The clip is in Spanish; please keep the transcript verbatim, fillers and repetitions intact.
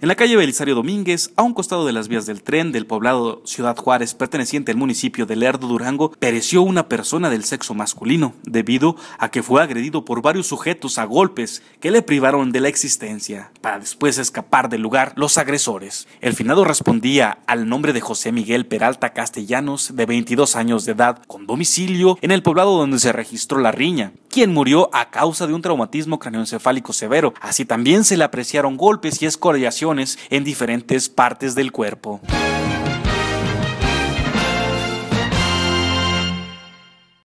En la calle Belisario Domínguez, a un costado de las vías del tren del poblado Ciudad Juárez, perteneciente al municipio de Lerdo, Durango, pereció una persona del sexo masculino, debido a que fue agredido por varios sujetos a golpes que le privaron de la existencia, para después escapar del lugar los agresores. El finado respondía al nombre de José Miguel Peralta Castellanos, de veintidós años de edad, con domicilio en el poblado donde se registró la riña, quien murió a causa de un traumatismo craneoencefálico severo. Así también se le apreciaron golpes y escoriaciones en diferentes partes del cuerpo.